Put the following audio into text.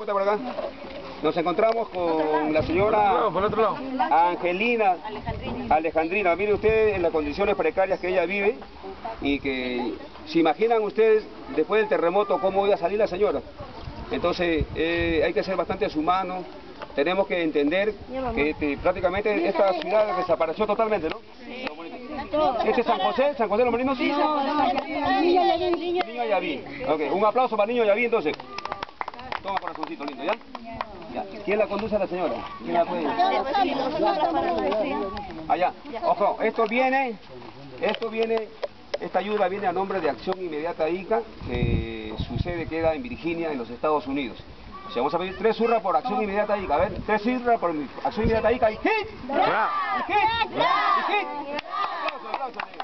puesta por acá. Nos encontramos con la señora por otro lado. Angelina Alejandrina. Mire ustedes en las condiciones precarias que ella vive y que se imaginan ustedes después del terremoto cómo iba a salir la señora. Entonces hay que ser bastante humanos. Tenemos que entender que prácticamente esta ciudad desapareció totalmente, ¿no? Sí. ¿Este es San José de los Molinos? Sí, Niño Yaví. Ok, un aplauso para Niño Yaví entonces. Toma corazoncito lindo, ¿ya? Ya. ¿Quién la conduce a la señora? ¿Quién la puede? Allá. Ojo, esta ayuda viene a nombre de Acción Inmediata ICA, que su sede queda en Virginia, en los Estados Unidos. O sea, vamos a pedir 3 hurras por Acción Inmediata ICA. A ver, 3 hurras por Acción Inmediata ICA y ¡hit! ¡Hit! ¡Hit! ¡Hit! ¡Aplausos!